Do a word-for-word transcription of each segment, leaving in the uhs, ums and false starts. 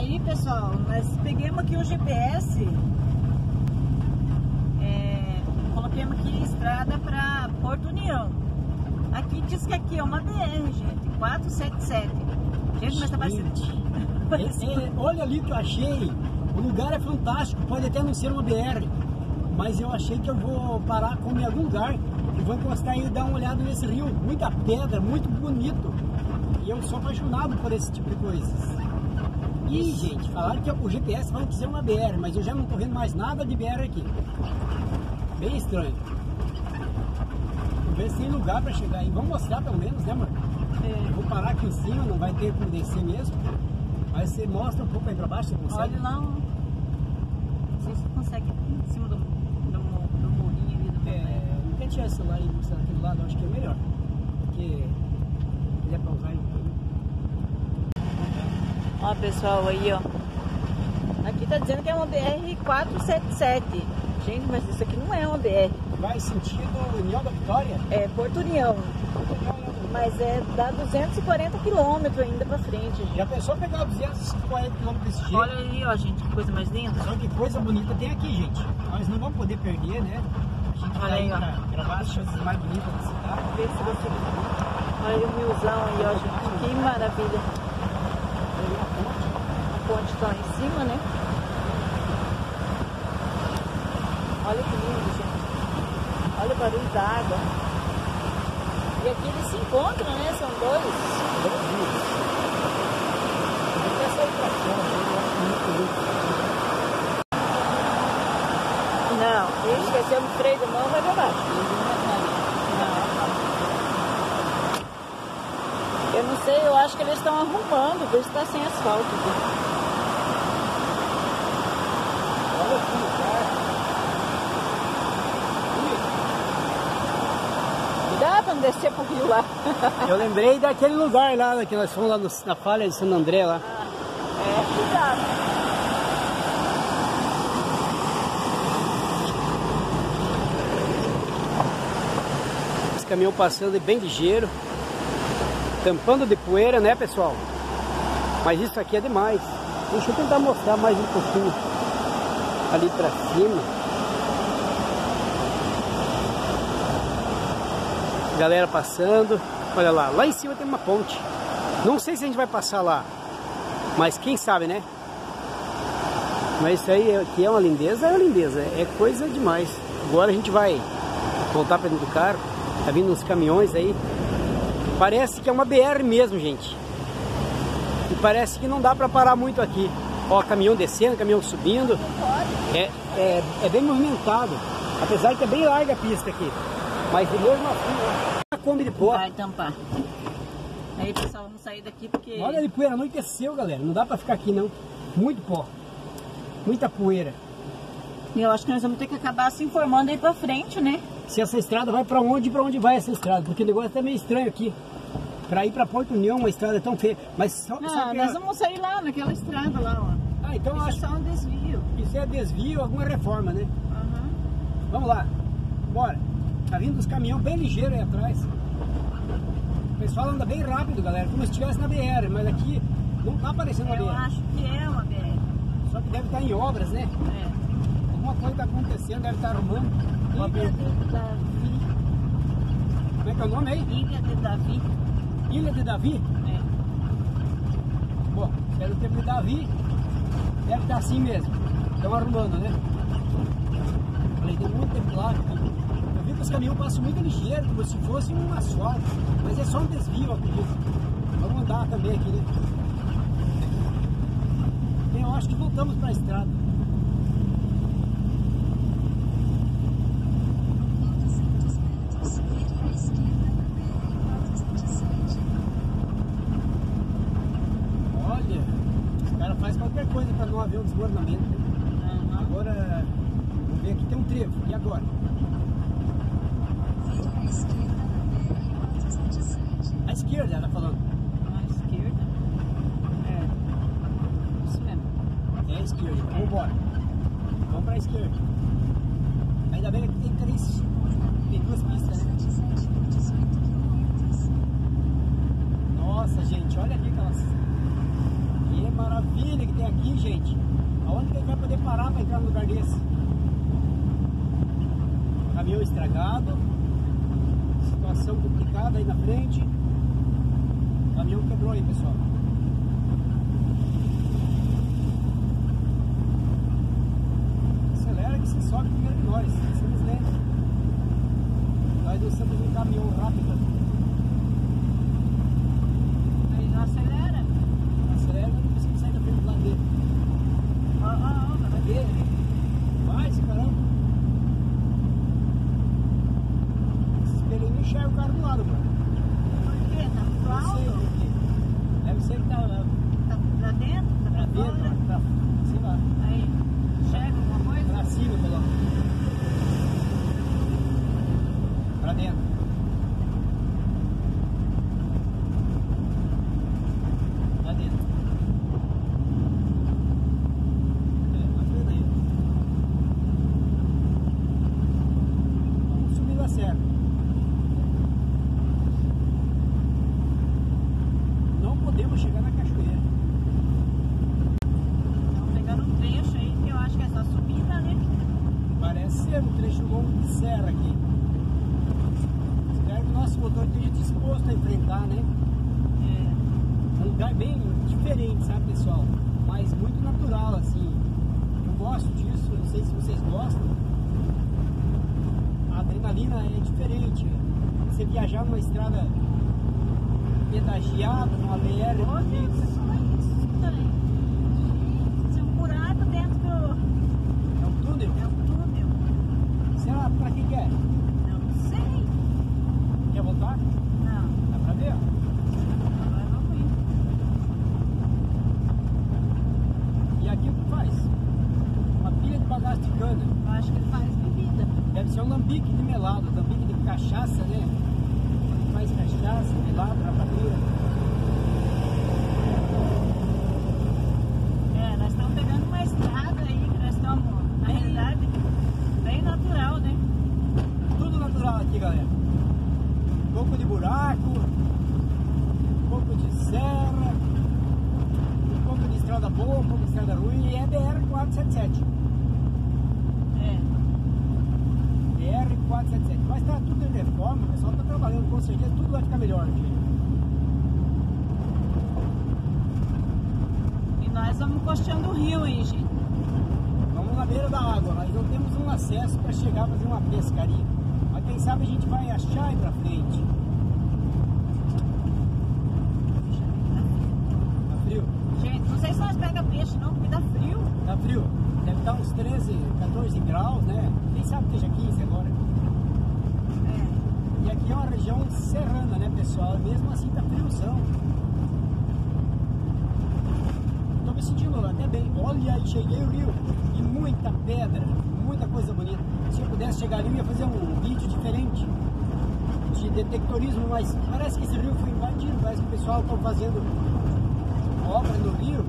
Aí, pessoal, nós pegamos aqui o G P S, é, coloquemos aqui estrada para Porto União. Aqui diz que aqui é uma B R, gente, quatrocentos e setenta e sete. Gente, mas tá parecendo... é, é, olha ali que eu achei, o lugar é fantástico, pode até não ser uma B R, mas eu achei que eu vou parar como em algum lugar e vou encostar e dar uma olhada nesse rio, muita pedra, muito bonito. E eu sou apaixonado por esse tipo de coisas. E, gente, falaram que o G P S vai ser uma B R, mas eu já não tô vendo mais nada de B R aqui. Bem estranho. Vamos ver se tem lugar para chegar aí. Vamos mostrar pelo menos, né, amor? É. Eu vou parar aqui em cima, não vai ter como descer mesmo. Mas você mostra um pouco aí para baixo, você consegue? Olha lá, não sei se você consegue em cima do, do, do murinho ali do É, não quer tirar o celular e mostrar aquele lado, eu acho que é melhor. Porque ele é para usar ele. Ó, pessoal, aí, ó. Aqui tá dizendo que é uma B R quatrocentos e setenta e sete. Gente, mas isso aqui não é uma B R. Vai sentido União da Vitória? É, Porto União. Mas é, dá duzentos e quarenta quilômetros ainda pra frente, gente. Já pensou pegar duzentos e quarenta quilômetros desse jeito? Olha aí, ó, gente, que coisa mais linda. Só que coisa bonita tem aqui, gente. Nós não vamos poder perder, né? A gente vai aí, ó, gravar as coisas mais bonitas da cidade. Vê se você... Olha o riozão aí, ó, gente. Que maravilha. A ponte tá lá em cima, né? Olha que lindo, gente. Olha o barulho da água. E aqui eles se encontram, né? São dois. Dois rios. Até sair pra fora, eu acho muito bonito. Não, esquecemos o freio de mão, vai pra baixo. Não. Eu não sei, eu acho que eles estão arrumando, por isso tá sem asfalto aqui. Olha que lugar. Dá pra não descer pro rio lá. Eu lembrei daquele lugar lá, que nós fomos lá no, na falha de São André lá. É, cuidado. Esse caminhão passando bem ligeiro, tampando de poeira, né, pessoal? Mas isso aqui é demais. Deixa eu tentar mostrar mais um pouquinho ali pra cima. Galera passando, olha lá, lá em cima tem uma ponte. Não sei se a gente vai passar lá, mas quem sabe, né? Mas isso aí aqui é uma lindeza, é uma lindeza, é coisa demais. Agora a gente vai voltar para dentro do carro, tá vindo uns caminhões aí. Parece que é uma B R mesmo, gente. E parece que não dá para parar muito aqui. Ó, caminhão descendo, caminhão subindo. É, é, é bem movimentado, apesar que é bem larga a pista aqui. Mas mesmo assim, a Kombi de pó. Vai tampar. Aí, pessoal, vamos sair daqui porque... Olha de poeira, anoiteceu, galera. Não dá pra ficar aqui, não. Muito pó. Muita poeira. E eu acho que nós vamos ter que acabar se informando aí pra frente, né? Se essa estrada vai pra onde e pra onde vai essa estrada. Porque o negócio é meio estranho aqui. Pra ir pra Porto União, uma estrada tão feia. Mas só, Não, só que nós a... vamos sair lá naquela estrada lá, ó. Ah, então isso acho... é só um desvio. Isso é desvio, alguma reforma, né? Uhum. Vamos lá. Bora. Tá vindo os caminhões bem ligeiros aí atrás. O pessoal anda bem rápido, galera, como se estivesse na B R, mas aqui não tá aparecendo uma Eu B R. acho que é uma B R. Só que deve estar em obras, né? É. Alguma coisa tá acontecendo, deve estar arrumando. Ilha de Davi. Como é que é o nome aí? Ilha de Davi. Ilha de Davi? É. Bom, pelo tempo de Davi, deve estar assim mesmo. Estão arrumando, né? Falei, tem muito tempo lá. Eu vi que os caminhões passam muito ligeiro, como se fosse um asfalto. Mas é só um desvio, eu acredito. Vamos andar também aqui, né? Eu acho que voltamos para a estrada. Olha, os caras fazem qualquer coisa para não haver um desmoronamento. Uhum. Agora, vamos ver aqui, tem um trevo. E agora? A esquerda, ela falando. A esquerda? É. Isso mesmo. É a esquerda. Vamos embora. Vamos para a esquerda. Ainda bem que tem três. Tem duas pistas, né? Nossa, gente, olha aqui aquelas. Que maravilha que tem aqui. aqui, gente. Aonde que a gente vai poder parar para entrar num lugar desse? Caminhão estragado, situação complicada aí na frente. O caminhão quebrou aí, pessoal. Acelera que você sobe primeiro que nós, somos lentos. Nós não somos um caminhão rápido. Aí não acelera. Acelera, não precisa sair da frente do lado dele. Ó, ó, ó, vai ver. Vai, esse caramba. Esse espelho aí não enxerga o cara do lado, mano. Por quê? Tá muito alto? Deve ser que tá lá. Tá pra dentro? Tá Pra pra dentro, fora? pra, sei lá. Aí, enxerga alguma coisa? Pra cima, coloca. Pra dentro. Pra dentro. É, tá vendo aí? Vamos subir da serra. Não podemos chegar na cachoeira. Estão pegando um trecho aí que eu acho que é só subida, né? Parece ser um trecho longo de serra aqui. Espero que o nosso motor esteja disposto a enfrentar, né? É. É um lugar bem diferente, sabe, pessoal? Mas muito natural, assim. Eu gosto disso, não sei se vocês gostam. A adrenalina é diferente. Você viajar numa estrada pedagiada, numa B R. Olha só isso, tem. Isso é um buraco dentro do... É um túnel? É um túnel. Será pra que que é? Não sei. Quer voltar? Não. Dá pra ver, ó. Agora vamos ir. E aqui o que faz? Uma pilha de bagaço de cana. Eu acho que faz bebida. Deve ser um lambique de melado, lambique de cachaça, né? Faz cachaça, melado, rapadura. É, nós estamos pegando uma estrada aí, que nós estamos, na realidade, bem natural, né? Tudo natural aqui, galera. Um pouco de buraco, um pouco de serra, um pouco de estrada boa, um pouco de estrada ruim. E é B R quatrocentos e setenta e sete. É. B R quatrocentos e setenta e sete. Mas tá tudo em reforma, o pessoal tá trabalhando, com certeza tudo vai ficar melhor aqui. E nós vamos costeando o rio aí, gente. Vamos na beira da água, nós não temos um acesso para chegar a fazer uma pescaria. Mas quem sabe a gente vai achar aí pra frente. Tá frio? Gente, não sei se nós pegamos peixe não, porque dá frio. Tá frio? Deve estar uns treze, quatorze graus, né? Quem sabe que esteja quinze agora. É. E aqui é uma região serrana, né, pessoal? Mesmo assim tá friozão. Tô me sentindo até bem. Olha aí, cheguei o rio. E muita pedra, muita coisa bonita. Se eu pudesse chegar ali, eu ia fazer um vídeo diferente de detectorismo, mas parece que esse rio foi invadido. Parece que o pessoal está fazendo obra no rio.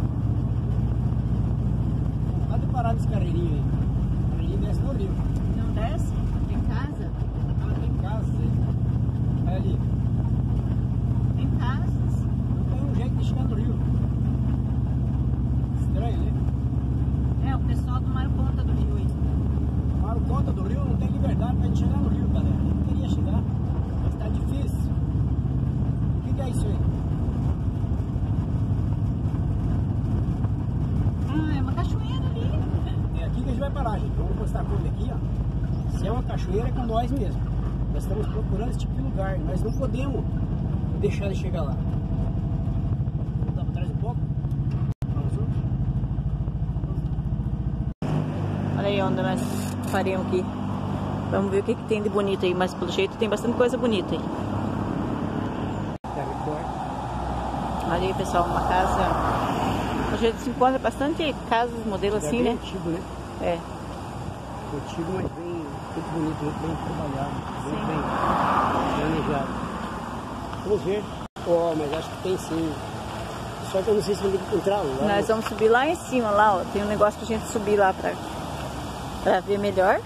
Pode parar nesse carreirinho aí. O carreirinho desce no rio. Não desce? Tem casa? Ah, tem casas aí. Olha ali. Tem casas. Não tem um jeito de chegar no rio. Estranho, né? É, o pessoal tomaram conta do rio aí. Tomaram conta do rio, não tem liberdade pra gente chegar no rio, galera. A gente queria chegar, mas tá difícil. O que que é isso aí? Ah, é uma cachoeira ali. É aqui que a gente vai parar, gente. Vamos postar a curva aqui, ó. Se é uma cachoeira, é com nós mesmo. Nós estamos procurando esse tipo de lugar. Nós não podemos deixar ele chegar lá. Vou voltar pra trás um pouco. Vamos. Olha aí onde nós paramos aqui. Vamos ver o que, que tem de bonito aí, mas pelo jeito tem bastante coisa bonita aí. Olha aí, pessoal, uma casa. A gente se encontra bastante casas, modelo assim, é bem né? antigo, né? É. Antigo, mas bem, muito bonito, muito bem trabalhado, muito Sim. bem planejado. Vamos ver. Ó, oh, mas acho que tem sim. Só que eu não sei se vai ter que entrar lá. Nós vamos subir lá em cima, lá, ó. Tem um negócio pra gente subir lá pra, pra ver melhor.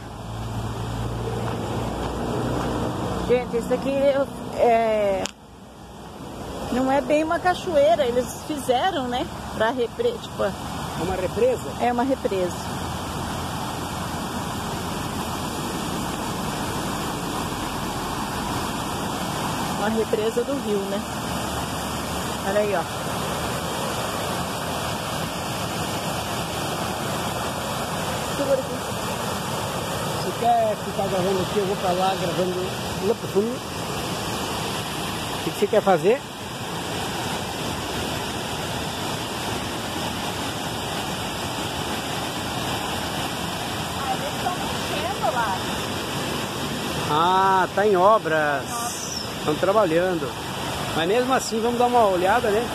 Gente, isso aqui é, não é bem uma cachoeira, eles fizeram, né? Pra repre, tipo, É uma represa? É uma represa. Uma represa do rio, né? Olha aí, ó. Segura aqui. Você quer ficar gravando aqui? Eu vou pra lá gravando lá pro fundo. O que você quer fazer? Ah, eles estão mexendo lá. Ah, tá em obras. Estão trabalhando. Mas mesmo assim, vamos dar uma olhada, né?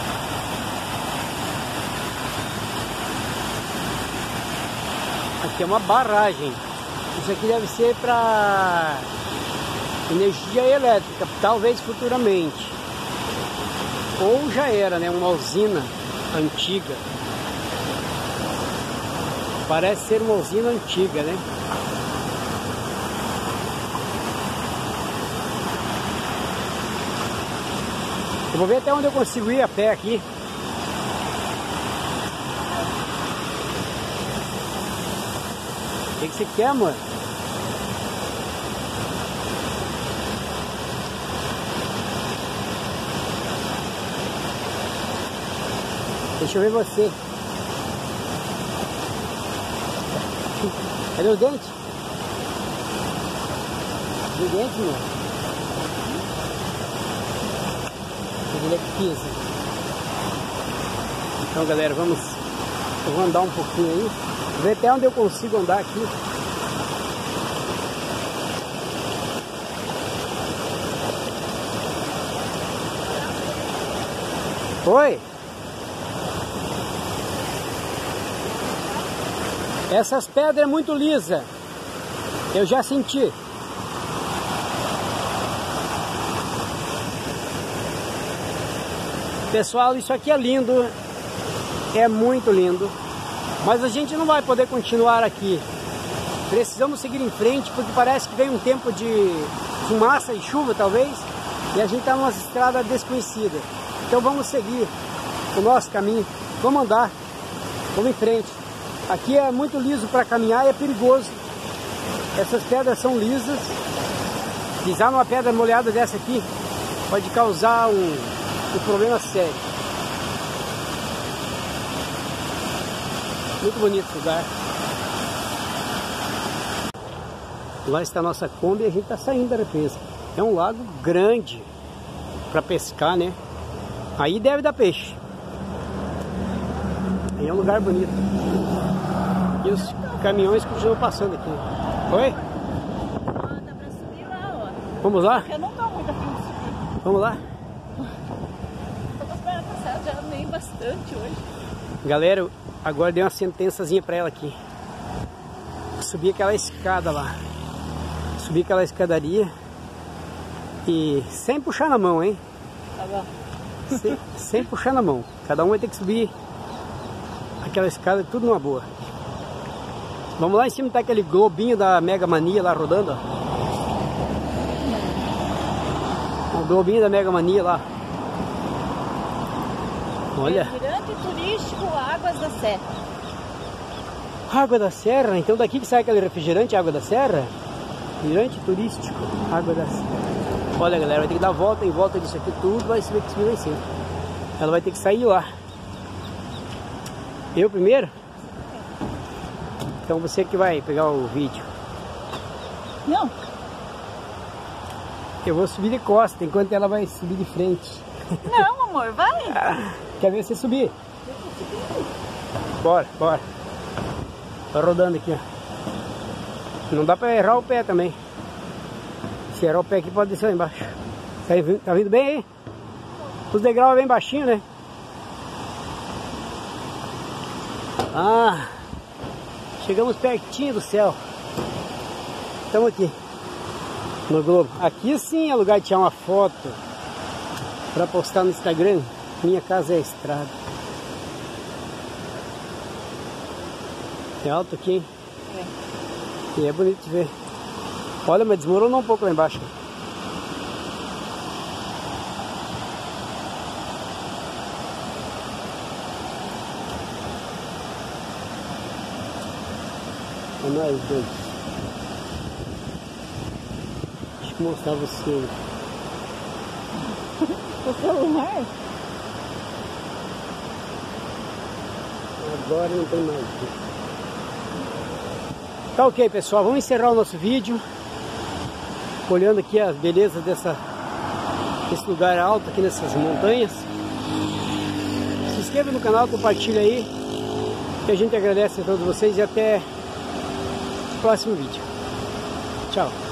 Aqui é uma barragem. Isso aqui deve ser para energia elétrica, talvez futuramente. Ou já era, né? Uma usina antiga. Parece ser uma usina antiga, né? Eu vou ver até onde eu consigo ir a pé aqui. O que, que você quer, amor? Deixa eu ver você. Cadê os dentes? Os dentes, meu? Ele é quinze. Então, galera, vamos eu vou andar um pouquinho aí, ver até onde eu consigo andar aqui. Oi. Essas pedras é muito lisa. Eu já senti. Pessoal, isso aqui é lindo, é muito lindo, mas a gente não vai poder continuar aqui. Precisamos seguir em frente, porque parece que vem um tempo de fumaça e chuva, talvez, e a gente está numa estrada desconhecida. Então vamos seguir o nosso caminho, vamos andar, vamos em frente. Aqui é muito liso para caminhar e é perigoso. Essas pedras são lisas, pisar numa pedra molhada dessa aqui pode causar um um problema sério. Muito bonito o lugar. Lá está a nossa Kombi e a gente está saindo da represa. É um lago grande para pescar, né? Aí deve dar peixe. Aí é um lugar bonito. E os caminhões continuam passando aqui. Oi? Ah, dá pra subir lá, ó. Vamos lá? Eu não tô muito afim de subir. Vamos lá? Já amei bastante hoje. Galera, agora dei uma sentençazinha pra ela aqui. Subi aquela escada lá. Subi aquela escadaria. E sem puxar na mão, hein? Tá bom. Sem, sem puxar na mão. Cada um vai ter que subir aquela escada, tudo numa boa. Vamos lá em cima, tá aquele globinho da Mega Mania lá rodando, ó. O globinho da Mega Mania lá. Olha. Refrigerante turístico Águas da Serra. Água da Serra? Então daqui que sai aquele refrigerante, Água da Serra? Refrigerante turístico, Água da Serra. Olha, galera, vai ter que dar volta em volta disso aqui tudo, vai subir que subir lá em cima. Ela vai ter que sair lá. Eu primeiro? Então você que vai pegar o vídeo. Não. Eu vou subir de costa, enquanto ela vai subir de frente. Não, amor, vai. Ah, quer ver você subir? Bora, bora. Tá rodando aqui, ó. Não dá pra errar o pé também. Se errar o pé aqui, pode descer lá embaixo. Tá vindo, tá vindo bem aí? Os degraus é bem baixinho, né? Ah, chegamos pertinho do céu. Estamos aqui no globo. Aqui sim é lugar de tirar uma foto para postar no Instagram. Minha casa é a estrada. É alto aqui, hein? É. E é bonito de ver. Olha, mas desmoronou um pouco lá embaixo. É nós dois. Deixa eu mostrar você. O celular? Agora não tem mais. Tá ok, pessoal, vamos encerrar o nosso vídeo olhando aqui as belezas dessa, desse lugar alto aqui nessas montanhas. Se inscreva no canal, compartilha aí, que a gente agradece a todos vocês e até o próximo vídeo. Tchau.